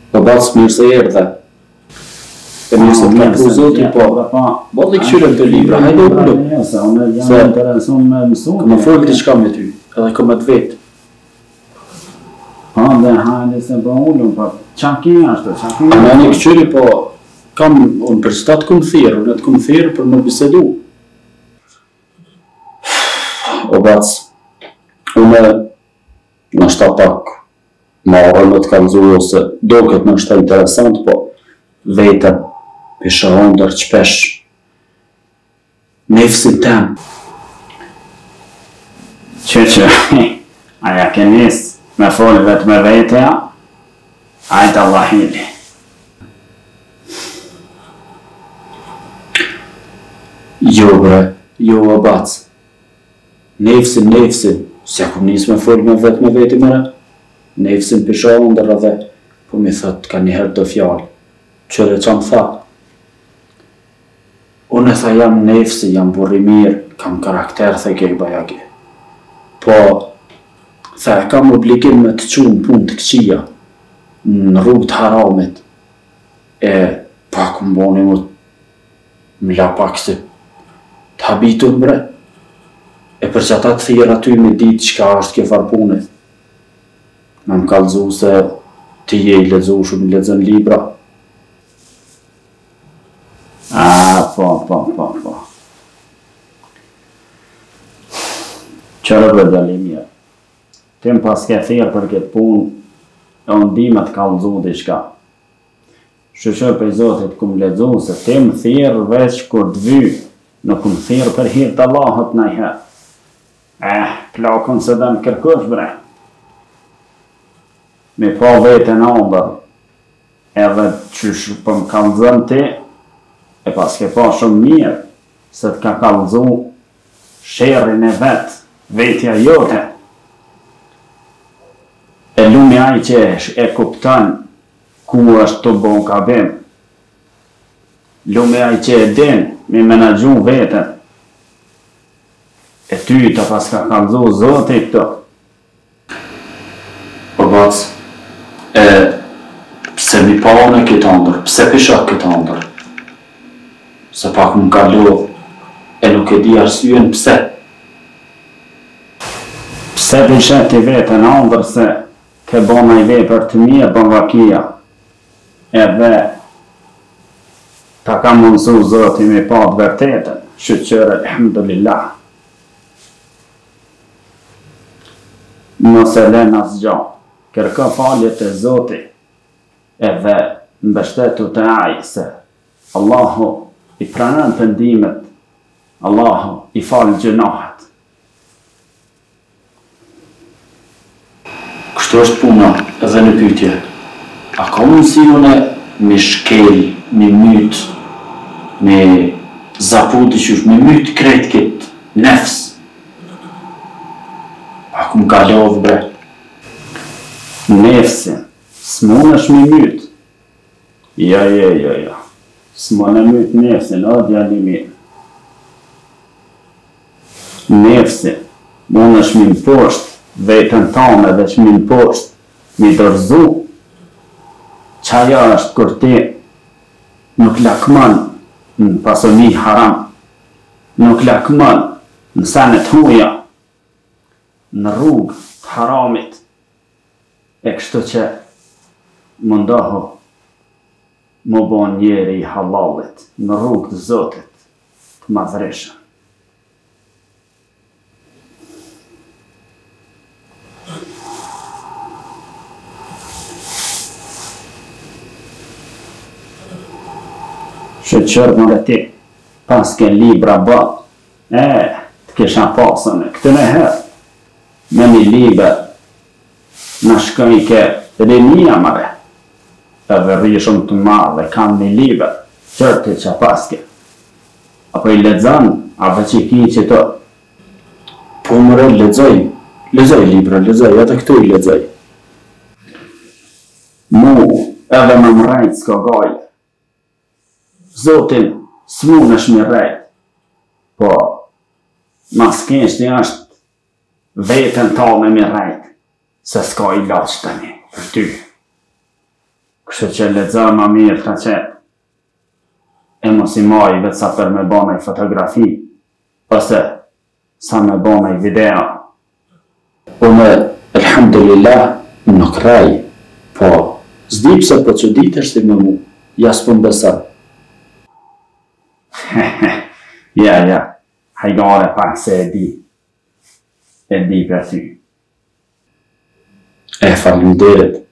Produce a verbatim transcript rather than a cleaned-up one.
Po bac mirë se erdhe. E mirë se të ka pru zoti, po bolli këshyre të libra, hajde u ullu. Unë jam interesuar me mësu. Këmë folë diçka me ty, edhe këmë të vetë. Ha, dhe hajde se po ullu, po qa ki ashtë, qa ki A me një këshyri, po kam, unë për qëta të këmë thirë, unë të këmë thirë për më bisedu. O bac, unë në shta pak marrë më të kalëzu, ose do këtë në shta interesant, po vetëm pisha ondër qpesh nefësin tem. Që që, aja ke njës me folë vetë me vetëja, ajtë Allah hili. Jo bre, jo o bac. Nefësin, nefësin, se ku njës me folë me vetë me vetë mëre, nefësin pisha ondër edhe, po mi thët ka njëherë të fjallë. Qëre që më tha, unë e tha jam nefësi, jam burri mirë, kam karakter, the kej bajaki. Po, tha e kam obligim me të qunë pun të këqia, në rrugë të haramit, e pak më boni mu më la pak se të habitur bre, e për që ata të thirë aty me ditë qka është kjo farpunit, me më kalëzu se të je i lezu shumë i lezën libra. A, po, po, po, po. Qërë dhe dali mirë. Tim pas ke thirë për këtë punë, e unë di me të kalëzu t'i shka. Shëshër për i Zotit këmë ledzu, se tim thirë veç kur të vy, nuk këmë thirë për hirë të Allahot në i herë. Eh, plakën se dhe në kërkush bre. Me pa vete në ndër, edhe qysh për më kalëzën ti, e pas ke pa shumë mirë, se të ka kalëzu shërin e vetë, vetja jote. E lumi aj që e kuptan ku është të bon ka bim. Lumi aj që e din, me menagju vetën. E ty të pas ka kalëzu zotit të. O bac, e pse mi pa unë e këtë andër, pse pisha këtë andër? Se pak më ka lodhë, e nuk e di arsyen pse. Pse pishet t'i vetën andër se ke bona i vepër të mirë bën vakia, edhe ta ka mundësu Zoti me pa të vërtetën, shqyqërë, alhamdulillah. Nëse len asgja, kërka faljet e Zoti, edhe mbështetu të ajë se Allahu i pranon pendimet, Allahu i falë gjunahet. Kështu është puna edhe në pyetje. A ka mundësi une me shkel, me myt, me zaputi qysh, me myt krejt këtë nefs? A ku më ka lodhë bre? Nefsin, s'mon është me myt. Ja, ja, ja, ja. S'mon e myt nefsin, o djali mirë. Nefsin, mon është mi më poshtë, vetën tane dhe që mi më poshtë, mi dërzu. Qaja është kur ti nuk lakman në pasoni haram, nuk lakman në sanet huja, në rrugë të haramit, e kështu që mundohu më bon njeri i halalit në rrugë të Zotit të madhreshën. Shëqërë më dhe ti, pas ke libra bë, e, të kisha pasën e këtë në herë, me një liber, në shkëj ke rinia mëre, edhe rishëm të madhe, kam një liber, qërti që paske, apo i ledzan, apo që i ki që të. Po mëre, ledzoj, ledzoj libra, ledzoj, atë këtu i ledzoj. Mu, edhe më mrejt s'ka gajle. Zotin, s'mun është mi rejt, po, mas keshti është vetën ta me mi rejt, se s'ka i laqë të një, për ty. Kështu që lexo më mirë ka qenë. E mos i moj vetë sa për me bëna i fotografi, ose sa me bëna i video. Unë, elhamdulillah, nuk raj, po s'di pse po çuditesh si me mu, ja s'pun besa. Ja, ja, hajgare pak se e di. E di për ty. E falimderit.